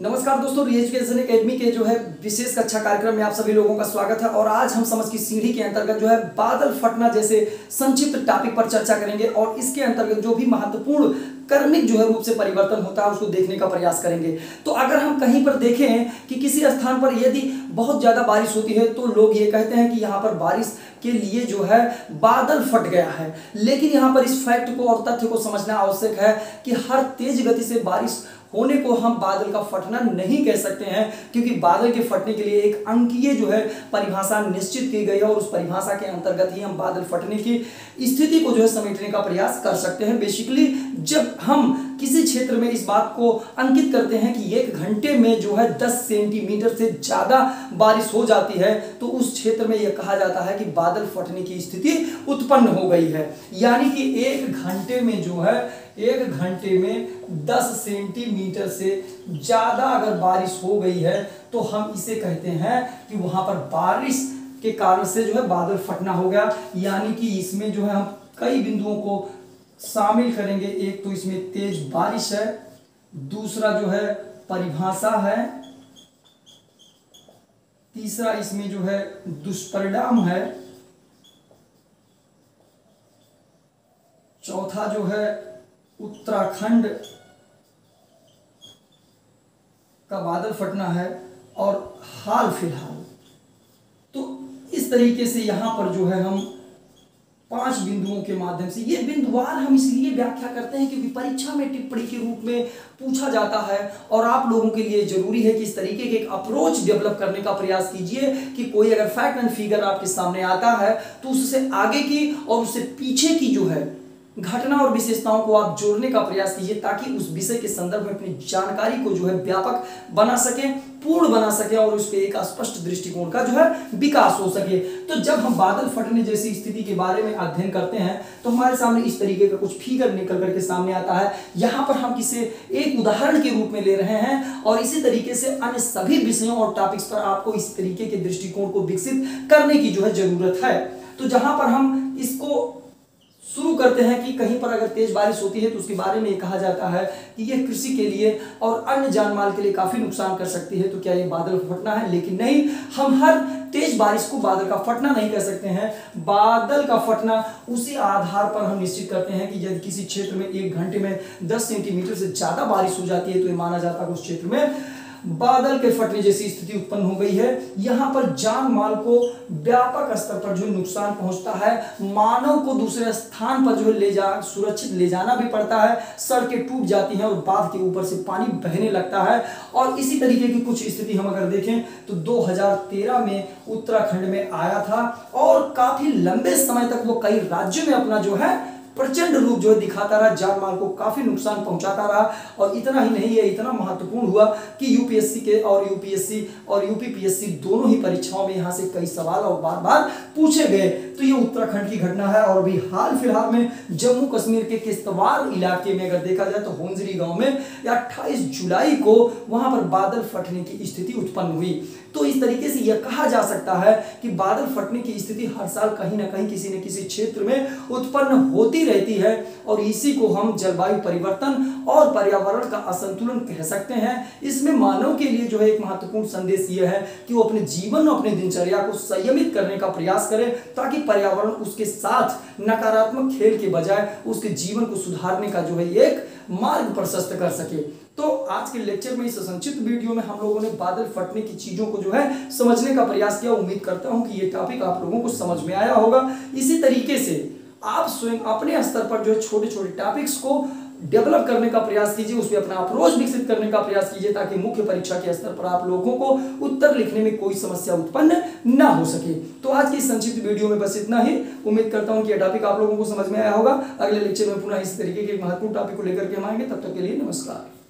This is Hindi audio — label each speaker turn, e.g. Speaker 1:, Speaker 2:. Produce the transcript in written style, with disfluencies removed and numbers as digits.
Speaker 1: नमस्कार दोस्तों, री एजुकेशन एकेडमी के जो है विशेष कक्षा कार्यक्रम में आप सभी लोगों का स्वागत है। और आज हम समझ की सीढ़ी के अंतर्गत जो है बादल फटना जैसे संक्षिप्त टॉपिक पर चर्चा करेंगे और इसके अंतर्गत जो भी महत्वपूर्ण कर्मिक जो है रूप से परिवर्तन होता है उसको देखने का प्रयास करेंगे। तो अगर हम कहीं पर देखें कि किसी स्थान पर यदि बहुत ज्यादा बारिश होती है तो लोग ये कहते हैं कि यहाँ पर बारिश के लिए जो है बादल फट गया है। लेकिन यहाँ पर इस फैक्ट को और तथ्य को समझना आवश्यक है कि हर तेज गति से बारिश होने को हम बादल का फटना नहीं कह सकते हैं, क्योंकि बादल के फटने के लिए एक अंकीय जो है परिभाषा निश्चित की गई है और उस परिभाषा के अंतर्गत ही हम बादल फटने की स्थिति को जो है समेटने का प्रयास कर सकते हैं। बेसिकली जब हम किसी क्षेत्र में इस बात को अंकित करते हैं कि एक घंटे में जो है 10 सेंटीमीटर से ज्यादा बारिश हो जाती है तो उस क्षेत्र में यह कहा जाता है कि बादल फटने की स्थिति उत्पन्न हो गई है। यानी कि एक घंटे में जो है 10 सेंटीमीटर से ज्यादा अगर बारिश हो गई है तो हम इसे कहते हैं कि वहां पर बारिश के कारण से जो है बादल फटना हो गया। यानी कि इसमें जो है हम कई बिंदुओं को शामिल करेंगे। एक तो इसमें तेज बारिश है, दूसरा जो है परिभाषा है, तीसरा इसमें जो है दुष्परिणाम है, चौथा जो है उत्तराखंड का बादल फटना है और हाल फिलहाल। तो इस तरीके से यहां पर जो है हम 5 बिंदुओं के माध्यम से, ये बिंदुवार हम इसलिए व्याख्या करते हैं क्योंकि परीक्षा में टिप्पणी के रूप में पूछा जाता है और आप लोगों के लिए जरूरी है कि इस तरीके के एक अप्रोच डेवलप करने का प्रयास कीजिए कि कोई अगर फैक्ट एंड फिगर आपके सामने आता है तो उससे आगे की और उससे पीछे की जो है घटना और विशेषताओं को आप जोड़ने का प्रयास कीजिए ताकि उस विषय के संदर्भ में अपनी जानकारी को जो है व्यापक बना सके, पूर्ण बना सके और उस पर एक स्पष्ट दृष्टिकोण का जो है विकास हो सके। तो जब हम बादल फटने जैसी स्थिति के बारे में अध्ययन करते हैं तो हमारे सामने इस तरीके का कुछ फिगर निकल करके सामने आता है। यहाँ पर हम किसे एक उदाहरण के रूप में ले रहे हैं और इसी तरीके से अन्य सभी विषयों और टॉपिक्स पर आपको इस तरीके के दृष्टिकोण को विकसित करने की जो है जरूरत है। तो जहां पर हम इसको शुरू करते हैं कि कहीं पर अगर तेज बारिश होती है तो उसके बारे में कहा जाता है कि यह कृषि के लिए और अन्य जानमाल के लिए काफी नुकसान कर सकती है। तो क्या ये बादल फटना है? लेकिन नहीं, हम हर तेज बारिश को बादल का फटना नहीं कह सकते हैं। बादल का फटना उसी आधार पर हम निश्चित करते हैं कि यदि किसी क्षेत्र में एक घंटे में 10 सेंटीमीटर से ज्यादा बारिश हो जाती है तो ये माना जाता है उस क्षेत्र में बादल के फटने जैसी स्थिति उत्पन्न हो गई है। यहाँ पर जान माल को व्यापक स्तर पर जो नुकसान पहुंचता है, मानव को दूसरे स्थान पर जो सुरक्षित ले जाना भी पड़ता है, सड़कें टूट जाती हैं और बांध के ऊपर से पानी बहने लगता है। और इसी तरीके की कुछ स्थिति हम अगर देखें तो 2013 में उत्तराखंड में आया था और काफी लंबे समय तक वो कई राज्यों में अपना जो है प्रचंड रूप जो है दिखाता रहा, जान माल को काफी नुकसान पहुंचाता रहा। और इतना ही नहीं है, इतना महत्वपूर्ण हुआ कि यूपीएससी के और यूपीएससी और यूपीपीएससी दोनों ही परीक्षाओं में यहां से कई सवाल और बार बार पूछे गए। तो ये उत्तराखंड की घटना है। और अभी हाल फिलहाल में जम्मू कश्मीर के किश्तवाड़ इलाके में अगर देखा जाए तो होंजरी गांव में 28 जुलाई को वहां पर बादल फटने की स्थिति उत्पन्न हुई। तो इस तरीके से यह कहा जा सकता है कि बादल फटने की स्थिति हर साल कहीं ना कहीं किसी न किसी क्षेत्र में उत्पन्न होती रहती है और इसी को हम जलवायु परिवर्तन और पर्यावरण का असंतुलन कह सकते हैं। इसमें मानव के लिए जो है एक महत्वपूर्ण संदेश यह है कि वो अपने जीवन और अपनी दिनचर्या को संयमित करने का प्रयास करे ताकि पर्यावरण उसके साथ नकारात्मक खेल के बजाय उसके जीवन को सुधारने का जो है एक मार्ग प्रशस्त कर सके। तो आज के लेक्चर में इस संक्षिप्त वीडियो में हम लोगों ने बादल फटने की चीजों को जो है समझने का प्रयास किया। उम्मीद करता हूं कि ये टॉपिक आप लोगों को समझ में आया होगा। इसी तरीके से आप स्वयं अपने स्तर पर जो है छोटे छोटे टॉपिक्स को डेवलप करने का प्रयास कीजिए, उस पर अपना अप्रोच विकसित करने का प्रयास कीजिए ताकि मुख्य परीक्षा के स्तर पर आप लोगों को उत्तर लिखने में कोई समस्या उत्पन्न ना हो सके। तो आज की संक्षिप्त वीडियो में बस इतना ही। उम्मीद करता हूं कि यह टॉपिक आप लोगों को समझ में आया होगा। अगले लेक्चर में पुनः इस तरीके के महत्वपूर्ण टॉपिक को लेकर के हम आएंगे। तब तक के लिए नमस्कार।